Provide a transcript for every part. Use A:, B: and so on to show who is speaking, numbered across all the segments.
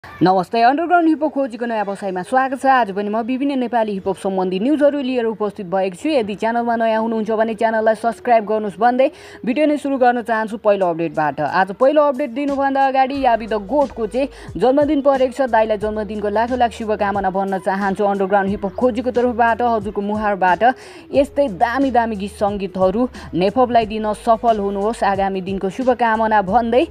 A: नमस्ते underground hip hop खोजीको नयाँ बसाइमा स्वागत छ। आज पनि म विभिन्न नेपाली हिपहप सम्बन्धी न्युजहरू लिएर उपस्थित भएको छु। यदि च्यानलमा नयाँ हुनुहुन्छ भने च्यानललाई सब्स्क्राइब गर्नुहोस् भन्दै भिडियो नै सुरु गर्न चाहन्छु पहिलो अपडेटबाट। आज पहिलो अपडेट दिनुभन्दा अगाडि याबी द गोटको चाहिँ जन्मदिन परेको छ। दाइलाई जन्मदिनको लाखौँ लाख शुभकामना भन्न चाहन्छु अन्डरग्राउन्ड हिपहप खोजीको तर्फबाट, हजुरको मुहारबाट। यस्तै दामी दामी गीत सङ्गीतहरू नेपलाई दिन सफल हुनुहोस्, आगामी दिनको शुभकामना भन्दै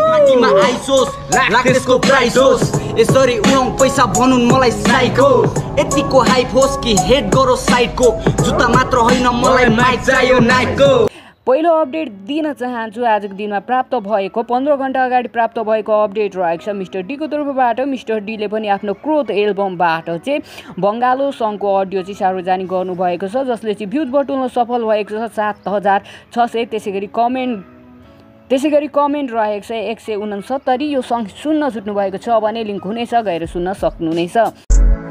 B: यसरी उडौँ पैसा भनुन् मलाई साइको, यतिको हाइप होस् कि हेड गरो साइडको, जुत्ता मात्र होइन मलाई माइक चाहियो नाइकको।
A: पहिलो अपडेट दिन चाहन्छु आजको दिनमा प्राप्त भएको 15 घण्टा अगाडि प्राप्त भएको अपडेट रहेको छ मिस्टर डीको तर्फबाट। मिस्टर डीले पनि आफ्नो क्रोध एल्बमबाट चाहिँ बङ्गालो सङको अडियो चाहिँ सार्वजनिक गर्नुभएको छ, जसले चाहिँ भ्युज बटुल्न सफल भएको छ 7600। त्यसै गरी कमेन्ट रहेको छ 169। यो सङ्ग सुन्न छुट्नुभएको छ भने लिङ्क हुनेछ, गएर सुन्न सक्नुहुनेछ।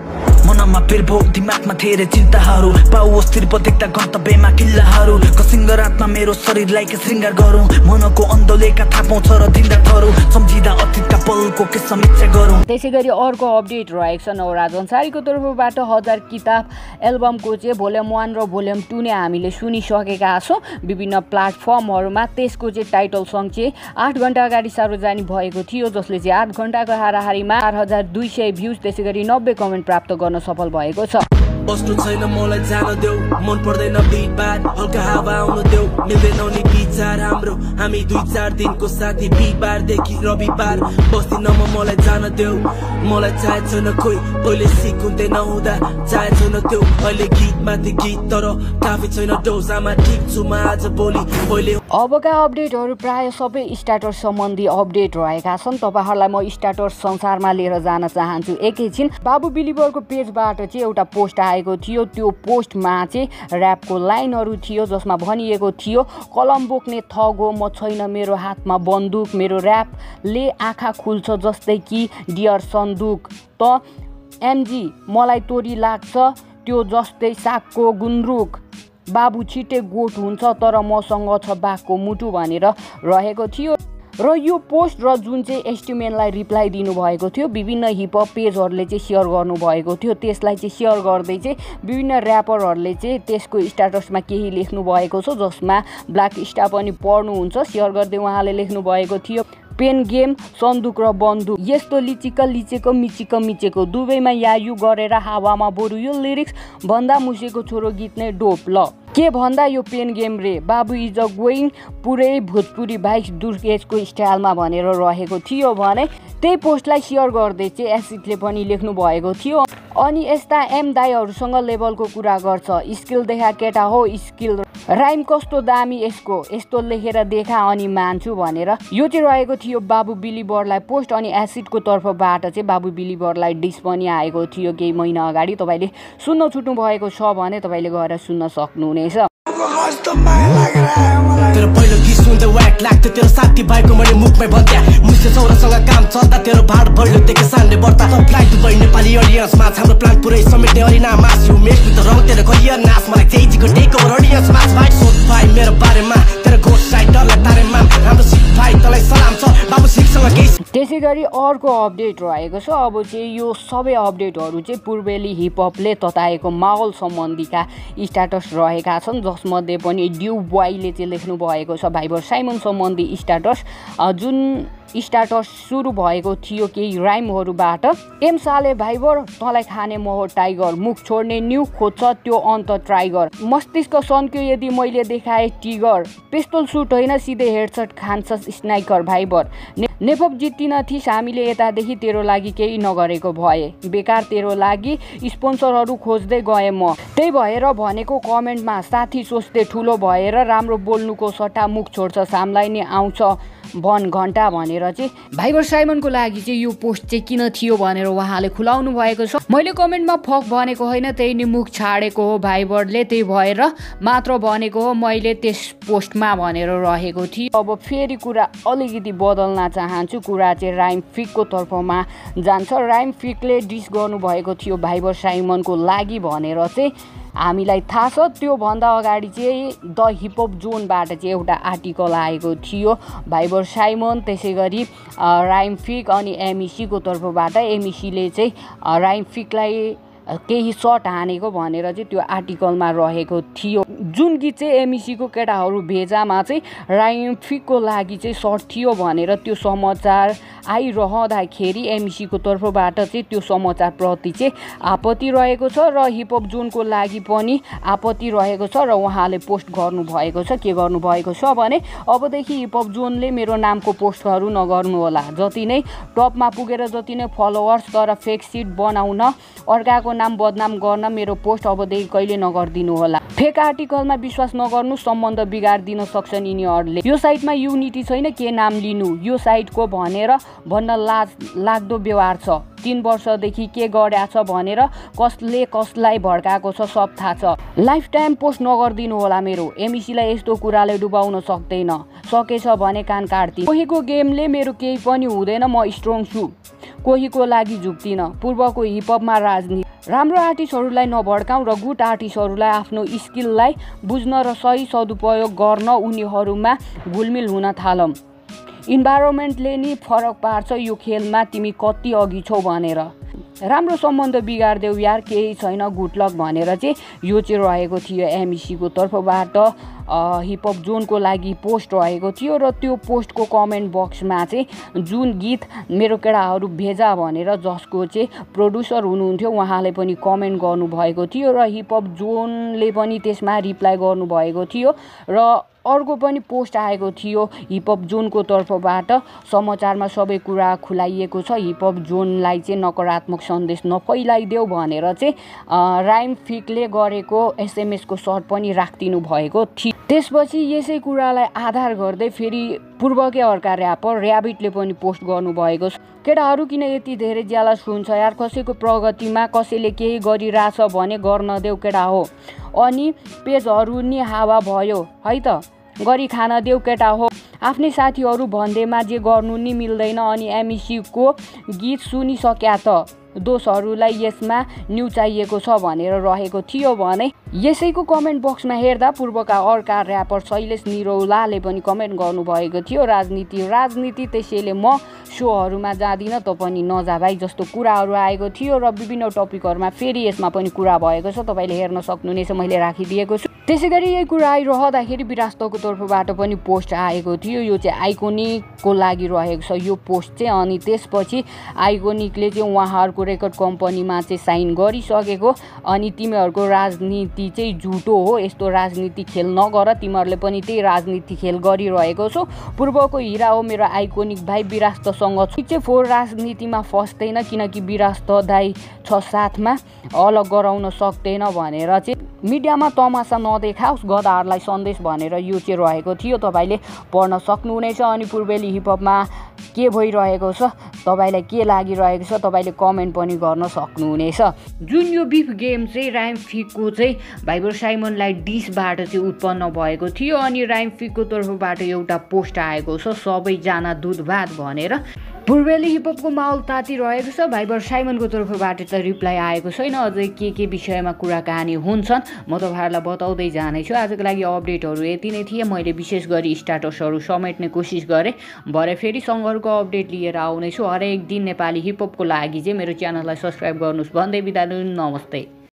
C: मनमा पिर्भो दिमागमा धेरै चिन्ताहरू, पाओस् तिर्पो देख्दा गन्तव्यमा किल्लाहरू, कसिङ्ग रातमा मेरो शरीरलाई के श्रृङ्गार गरौँ, मनको अन्दोलेका थाहा पाउँछ र दिनरातहरू सम्झिँदा अतीतका पलको के समीक्षा गरौँ।
A: त्यसै गरी अर्को अपडेट रहेको छ नवराज अन्सारीको तर्फबाट। 1000 किताब एल्बमको चाहिँ भोल्युम 1 र भोल्युम 2 नै हामीले सुनिसकेका छौँ विभिन्न प्लेटफर्महरूमा। त्यसको चाहिँ टाइटल सङ्ग चाहिँ 8 घण्टा अगाडि सार्वजनिक भएको थियो, जसले चाहिँ 8 घण्टाको हाराहारीमा 4200 भ्युज त्यसै गरी 90 कमेन्ट प्राप्त गर्न सफल भएको छ।
C: बस्नु छैन मलाई जान देऊ, मन पर्दैन भिडभाड, हल्का हावा आउनु देऊ, मिल्दैन नि विचार हाम्रो, हामी 2-4 दिनको साथी, बिहिबारदेखि रविबार बस्दिन म, मलाई जान देऊ, मलाई चाहे छैन खोइ, पहिले सिक हुँदै नहुँदा चाहे छैन त्यो, अहिले गीत माथि गीत तर काफी छैन डोजामा, ठिक छु म आज भोलि पहिले।
A: अबका अपडेटहरू प्राय सबै स्टार्टस सम्बन्धी अपडेट रहेका छन्। तपाईँहरूलाई म स्टार्टस संसारमा लिएर जान चाहन्छु एकैछिन। बाबु बिलिभरको पेजबाट चाहिँ एउटा पोस्ट आएको थियो। त्यो पोस्टमा चाहिँ ऱ्यापको लाइनहरू थियो, जसमा भनिएको थियो कलम बोक्ने थग हो म, छैन मेरो हातमा बन्दुक, मेरो ऱ्यापले आँखा खुल्छ जस्तै कि डियर सन्दुक, त एमजी मलाई तोरी लाग्छ त्यो जस्तै सागको गुन्द्रुक, बाबु छिट्टै गोठ हुन्छ तर मसँग छ बाघको मुटु भनेर रहेको थियो। र यो पोस्ट र जुन चाहिँ एस्टिमेनलाई रिप्लाई दिनुभएको थियो विभिन्न हिपहप पेजहरूले चाहिँ सेयर गर्नुभएको थियो, त्यसलाई चाहिँ सेयर गर्दै चाहिँ विभिन्न ऱ्यापरहरूले चाहिँ त्यसको स्ट्याटसमा केही लेख्नु भएको छ, जसमा ब्ल्याकस्टा पनि पढ्नुहुन्छ। सेयर गर्दै उहाँले लेख्नुभएको थियो पेन गेम सन्दुक र बन्दुक, यस्तो लिचेको मिचेको दुवैमा यायु गरेर हावामा, बरु यो लिरिक्स भन्दा मुसेको छोरो गीत नै डोप, ल के भन्दा यो पेन गेम रे, बाबु इज अ गोइङ पुरै भोजपुरी बाइक दुर्गेशको स्टाइलमा भनेर रहेको थियो भने त्यही पोस्टलाई सेयर गर्दै चाहिँ एसिडले पनि लेख्नु भएको थियो। अनि यस्ता एम दाईहरूसँग लेभलको कुरा गर्छ, स्किल देखा केटा हो स्किल, राइम कस्तो दामी यसको, यस्तो लेखेर देखा अनि मान्छु भनेर यो चाहिँ रहेको थियो बाबु बिलिभरलाई पोस्ट। अनि एसिडको तर्फबाट चाहिँ बाबु बिलिभरलाई डिस पनि आएको थियो केही महिना अगाडि। तपाईँले सुन्न छुट्नु भएको छ भने तपाईँले गएर सुन्न सक्नुहुनेछ।
C: तेरो पहिलो गीत सुन्दै व्याक लाग्थ्यो, तेरो साथी भाइको मैले मुखमै भन्थ्या, मुझे चौरासँग काम चल्दा तेरो भाड बढ्यो देखे सानले बढ्दा, फ्लाइट दुबई नेपाली अडियन्समा हाम्रो प्लान पुरै समेट्ने अरिना मास, यु मेक मी द रङ तेरो करियर नास, मलाई तेजीको टेक ओभर अडियन्स मास भाइ, सोच भाइ मेरो बारेमा तेरो घोष राइटरलाई तारेमा, हाम्रो सिक भाइ तँलाई सलाम छ बाबु सिकसँग केही।
A: त्यसै गरी अर्को अपडेट रहेको छ। अब चाहिँ यो सबै अपडेटहरू चाहिँ पूर्वेली हिपहपले तताएको माहौल सम्बन्धीका स्ट्याटस रहेका छन्, जसमध्ये पनि DEWBOYले चाहिँ लेख्नु भएको छ भाइबर साइमन सम्बन्धी स्ट्याटस, जुन स्ट्याटस सुरु भएको थियो केही राइमहरूबाट। एम साले भाइबर तँलाई खाने मोह टाइगर, मुख छोड्ने न्यु खोज्छ त्यो अन्त ट्राइगर, मस्तिष्क सन्क्यो यदि मैले देखाएँ टिगर, पिस्तोल सुट होइन सिधै हेडसट खान्छ स्नाइकर भाइबर, नेपप जित्दिन थिस हामीले यतादेखि तेरो लागि केही नगरेको भए, बेकार तेरो लागि स्पोन्सरहरू खोज्दै गएँ म, त्यही भएर भनेको कमेन्टमा साथी सोच्दै ठुलो भएर राम्रो बोल्नुको सट्टा मुख छोड्छ सामलाई नै आउँछ भन घन्टा भनेर चाहिँ भाइबर साइमनको लागि चाहिँ यो पोस्ट चाहिँ किन थियो भनेर उहाँले खुलाउनु भएको छ। मैले कमेन्टमा फक भनेको होइन, त्यही नि मुख छाडेको हो भाइबरले, त्यही भएर मात्र भनेको हो मैले त्यस पोस्टमा भनेर रहेको थियो। अब फेरि कुरा अलिकति बदल्न चाहन्छु, कुरा चाहिँ राइमफ्रिकको तर्फमा जान्छ। राइमफ्रिकले डिस गर्नुभएको थियो भाइबर साइमनको लागि भनेर चाहिँ हामीलाई थाहा छ। त्योभन्दा अगाडि चाहिँ द हिपहप जोनबाट चाहिँ एउटा आर्टिकल आएको थियो भाइबर साइमन, त्यसै गरी राइमफ्रिक अनि एमइसीको तर्फबाट। एमइसीले चाहिँ राइमफ्रिकलाई केही सर्ट हानेको भनेर चाहिँ त्यो आर्टिकलमा रहेको थियो। जुन गीत चाहिँ एमइसीको केटाहरू भेजामा चाहिँ राइमफ्रिकको लागि चाहिँ सर्ट थियो भनेर त्यो समाचार आइरहँदाखेरि एमइसीको तर्फबाट चाहिँ त्यो समाचारप्रति चाहिँ आपत्ति रहेको छ र हिपहप जोनको लागि पनि आपत्ति रहेको छ र उहाँले पोस्ट गर्नुभएको छ। के गर्नुभएको छ भने अबदेखि हिपहप जोनले मेरो नामको पोस्टहरू नगर्नु होला। जति नै टपमा पुगेर जति नै फलोवर्स तर फेक सिट बनाउन, अर्काको नाम बदनाम गर्न मेरो पोस्ट अबदेखि कहिले नगरिदिनु होला। फेक आर्टिकलमा विश्वास नगर्नु, सम्बन्ध बिगारिदिन सक्छन् यिनीहरूले। यो साइटमा युनिटी छैन, के नाम लिनु यो साइटको भनेर भन्न लाज लाग्दो व्यवहार छ। 3 वर्षदेखि के गरेछ भनेर कसले कसलाई भड्काएको छ सब थाहा छ। लाइफ टाइम पोस्ट नगरिदिनु होला मेरो। एमइसीलाई यस्तो कुराले डुबाउन सक्दैन। सकेछ भने कान काट्दिन। कोहीको गेमले मेरो केही पनि हुँदैन, म स्ट्रङ छु, कोहीको लागि झुक्दिन। पूर्वको हिपहपमा राजनीति। राम्रो आर्टिस्टहरूलाई नभड्काउँ र गुड आर्टिस्टहरूलाई आफ्नो स्किललाई बुझ्न र सही सदुपयोग गर्न उनीहरूमा घुलमिल हुन थालौँ। इन्भाइरोमेन्टले नि फरक पार्छ यो खेलमा तिमी कति अघि छौ भनेर। राम्रो सम्बन्ध बिगार्देऊ यार, केही छैन, गुड लक भनेर चाहिँ यो चाहिँ रहेको थियो एमइसीको तर्फबाट हिपहप जोनको लागि पोस्ट रहेको थियो। र त्यो पोस्टको कमेन्ट बक्समा चाहिँ जुन गीत मेरो केटाहरू भेजा भनेर जसको चाहिँ प्रोड्युसर हुनुहुन्थ्यो उहाँले पनि कमेन्ट गर्नुभएको थियो र हिपहप जोनले पनि त्यसमा रिप्लाई गर्नुभएको थियो। र अर्को पनि पोस्ट आएको थियो हिपहप जोनको तर्फबाट। समाचारमा सबै कुरा खुलाइएको छ। हिपहप जोनलाई चाहिँ नकारात्मक सन्देश नफैलाइदेऊ भनेर चाहिँ राइमफ्रिकले गरेको एसएमएसको सर्ट पनि राखिदिनु भएको थियो। त्यसपछि यसै कुरालाई आधार गर्दै फेरि पूर्वकै अर्का ऱ्यापर ऱ्याबिटले पनि पोस्ट गर्नुभएको छ। केटाहरू किन यति धेरै ज्यालस हुन्छ यार, कसैको प्रगतिमा कसैले केही गरिरहेछ भने गर्न देऊ केटा हो। अनि पेजहरू नि हावा भयो है त, गरी खान देऊ केटा हो। आफ्नै साथीहरू भन्दैमा जे गर्नु नि मिल्दैन। अनि एमइसीको गीत सुनिसक्या त, दोषहरूलाई यसमा न्यू चाहिएको छ भनेर रहेको थियो भने यसैको कमेन्ट बक्समा हेर्दा पूर्वका अर्का ऱ्यापर शैलेश निरौलाले पनि कमेन्ट गर्नुभएको थियो राजनीति त्यसैले म सोहरूमा जाँदिनँ, त पनि नजा भाइ जस्तो कुराहरू आएको थियो। र विभिन्न टपिकहरूमा फेरि यसमा पनि कुरा भएको छ, तपाईँले हेर्न सक्नुहुनेछ, मैले राखिदिएको छु। त्यसै गरी यही कुरा आइरहँदाखेरि विरासतको तर्फबाट पनि पोस्ट आएको थियो। यो चाहिँ आइकोनिकको लागि रहेको छ यो पोस्ट चाहिँ। अनि त्यसपछि आइकोनिकले चाहिँ उहाँहरूको रेकर्ड कम्पनीमा चाहिँ साइन गरिसकेको। अनि तिमीहरूको राजनीति चाहिँ झुटो हो, यस्तो राजनीति खेल नगर, तिमीहरूले पनि त्यही राजनीति खेल गरिरहेको छौ। पूर्वको हिरा हो मेरो आइकोनिक भाइ, विरासतसँग चाहिँ फोर राजनीतिमा फस्दैन किनकि विरासत दाइ छ साथमा, अलग गराउन सक्दैन भनेर चाहिँ मिडियामा तमासा नदेखाओस् गधाहरूलाई सन्देश भनेर यो चाहिँ रहेको थियो। तपाईँले पढ्न सक्नुहुनेछ। अनि पूर्वेली हिपहपमा के भइरहेको छ, तपाईँलाई के लागिरहेको छ, तपाईँले कमेन्ट पनि गर्न सक्नुहुनेछ। जुन यो बिफ गेम चाहिँ राइमफ्रिकको चाहिँ भाइबर साइमनलाई डिसबाट चाहिँ उत्पन्न भएको थियो। अनि राइमफ्रिकको तर्फबाट एउटा पोस्ट आएको छ, सबैजना दुध भात भनेर। पूर्वेली हिपहपको माहौल तातिरहेको छ। भाइबर साइमनको तर्फबाट त रिप्लाई आएको छैन। अझै के विषयमा कुराकानी हुन्छन् म तपाईँहरूलाई बताउँदै जानेछु। आजको लागि अपडेटहरू यति नै थिए। मैले विशेष गरी स्ट्याटसहरू समेट्ने कोसिस गरेँ। भरे फेरि सङ्घर्षको अपडेट लिएर आउनेछु। हरेक दिन नेपाली हिपहपको लागि चाहिँ मेरो च्यानललाई सब्सक्राइब गर्नुहोस् भन्दै बिदा लिनु। नमस्ते।